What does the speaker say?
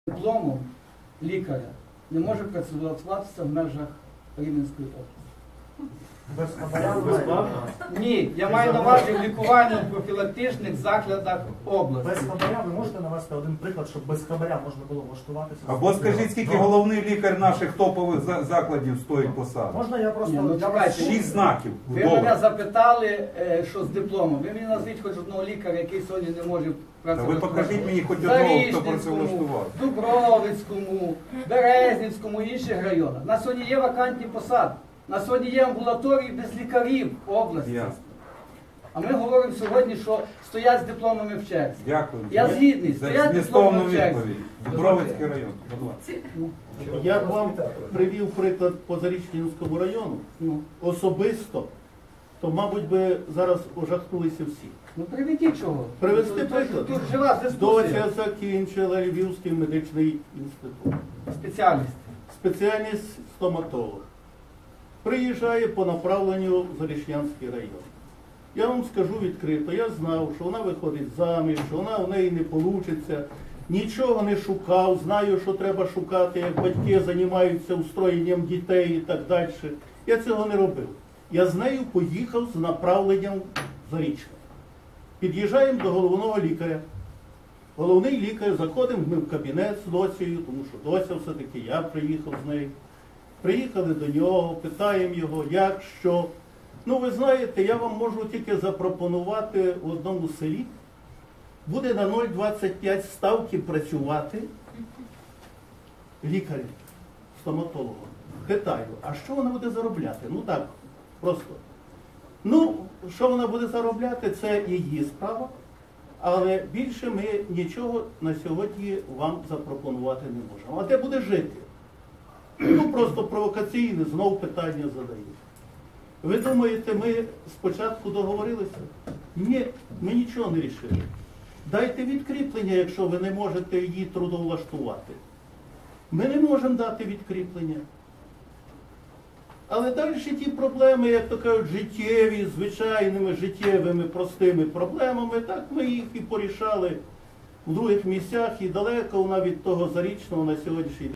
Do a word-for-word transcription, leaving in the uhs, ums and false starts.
Дипломом лікаря не може працюватися в межах Рівненської області. Без хабаря? Ні, я маю на увазі в лікуванні в профілактичних закладах області. Без хабаря ви можете навести один приклад, щоб без хабаря можна було влаштуватися? Або скажіть, скільки головний лікар наших топових за- закладів стоїть посаду? Можна я просто... Ні, ну, для вас- чекайте. Шість знаків. Ви Добре. мене запитали, е, що з дипломом. Ви мені назвіть хоч одного лікаря, який сьогодні не може Та працювати. ви покажіть мені хоч одного, хто працевлаштував. Дубровицькому, Березнівському і інших районах. На сьогодні є вакантні посади. На сьогодні є амбулаторії без лікарів в області. Ясно. А ми говоримо сьогодні, що стоять з дипломами в черзі. Дякую. Я згідний, За стоять змістовну дипломами в черзі. відповідь. Дубровицький район. Будь ласка. Я вам привів приклад по Зарічненському району. Ну, Особисто, то, мабуть, би зараз ожахнулися всі. ну приведіть чого. Привести Тут- приклад. Тут жива дискусія. Доця закінчила Львівський медичний інститут. Спеціальність. Спеціальність стоматолог. Приїжджає по направленню в Зарічнянський район. Я вам скажу відкрито, я знав, що вона виходить заміж, що вона в неї не вийде. Нічого не шукав, знаю, що треба шукати, як батьки займаються устроєнням дітей і так далі. Я цього не робив. Я з нею поїхав з направленням в Зарічне. Під'їжджаємо до головного лікаря. Головний лікар, заходимо ми в кабінет з Доцею, тому що Доця все-таки я приїхав з нею. Приїхали до нього, питаємо його, як, що. Ну, ви знаєте, я вам можу тільки запропонувати в одному селі. Буде на нуль двадцять п'ять ставки працювати лікарем, стоматологом. Питаю, а що вона буде заробляти? Ну так, просто. Ну, що вона буде заробляти, це її справа. Але більше ми нічого на сьогодні вам запропонувати не можемо. А де буде жити? Ну, просто провокаційне, знов питання задають. Ви думаєте, ми спочатку договорилися? Ні, ми нічого не рішили. Дайте відкріплення, якщо ви не можете її трудовлаштувати. Ми не можемо дати відкріплення. Але далі ті проблеми, як то кажуть, життєві, звичайними, життєвими, простими проблемами, так ми їх і порішали в других місцях, і далеко вона від того Зарічного на сьогоднішній день.